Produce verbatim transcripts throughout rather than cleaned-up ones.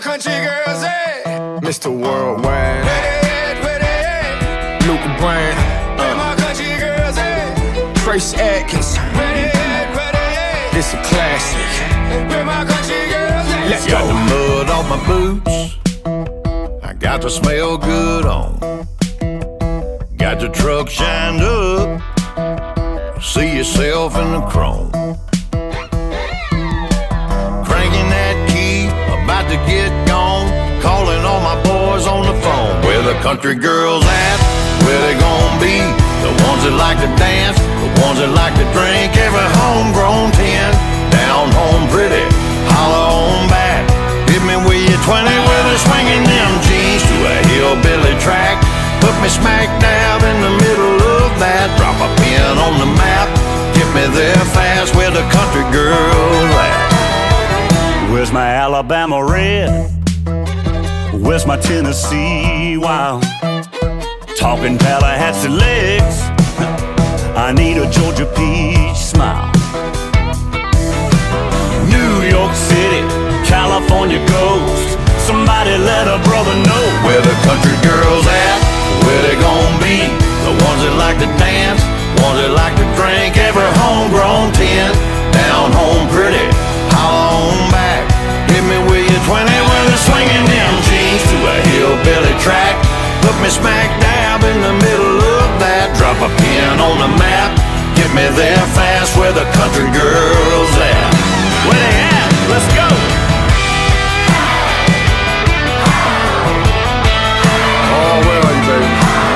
country girls at? Mister Worldwide, Where they at, where they at? Luke Bryan, Where my country girls at? Trace Adkins. Where they at, where they at? This a classic. Where my country girls at? Let's Got go. the mud off my boots, I got the smell good on, got the truck shined up, see yourself in the chrome. Cranking that key, about to get gone, calling all my boys on the phone. Where the country girls at? Where they gon' be? The ones that like to dance, the ones that like to drink. Every homegrown ten, down home pretty, holla on back. Hit me with your twenty, where they're swinging them jeans to a hillbilly track. Put me smack dab in the middle of that. Drop a pin on the map, get me there fast. Where the country girls at? Where's my Alabama red? Where's my Tennessee wild? Talking Tallahassee legs, I need a Georgia peach smile. New York City, California ghost, somebody let a brother know. Where the country girls at? Where they gon' be? The ones that like to dance, ones that like to drink. Every homegrown ten, down home pretty, holla on back. Hit me with your twenty, where they're swinging them jeans to a hillbilly track. Put me smack dab in the middle of that. Drop a pin on the map, get me there fast. Where the country girls at? Where they at? Let's go! Oh, where are you, baby?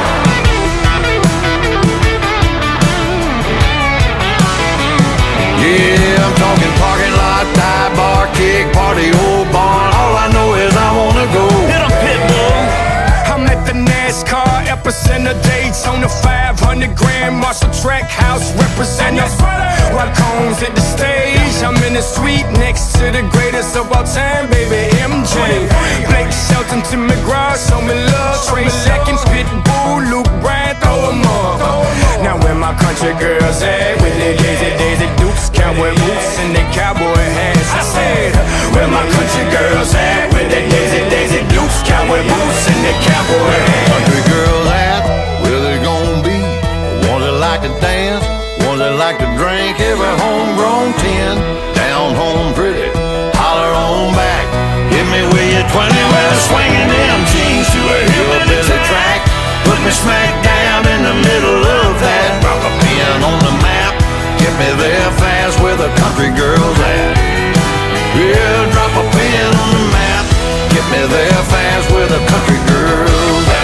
Yeah, I'm talking parking lot, dive bar, kick, party, old barn. All I know is I wanna go. Hit 'em, Pitbull! I'm at the NASCAR epicenter, Daytona five hundred grand Marshall Track House representative. While cones at the stage, I'm in the suite next to the greatest of all time, baby M J. Blake Shelton to McGraw, show me love. Trey Second, Pitbull, Luke Bryan, throw 'em up. Now where my country girls at? With their daisy daisy dukes, cowboy boots, and their cowboy hats. I said, where my country girls at? With their daisy daisy dukes, cowboy boots, and their cowboy hats. Country girls at? Where they gon' be? The ones that like to dance, ones that like to drink. Every homegrown ten, down home pretty, holler on back. Hit me with your twenty, where they're swinging them jeans to a hillbilly track. Put me smack dab in the middle of that. Drop a pin on the map, get me there fast. Where the country girls at? Yeah, drop a pin on the map, get me there fast. Where the country girls at?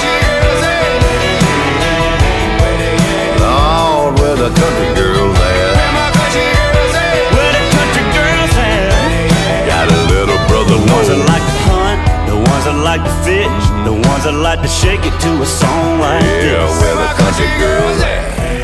Lord, where the country girls at? Where the country girls at? Got a little brother, The ones that like to hunt, the ones that like to fish, the ones that like to shake it to a song like yeah, this. where the country girls at?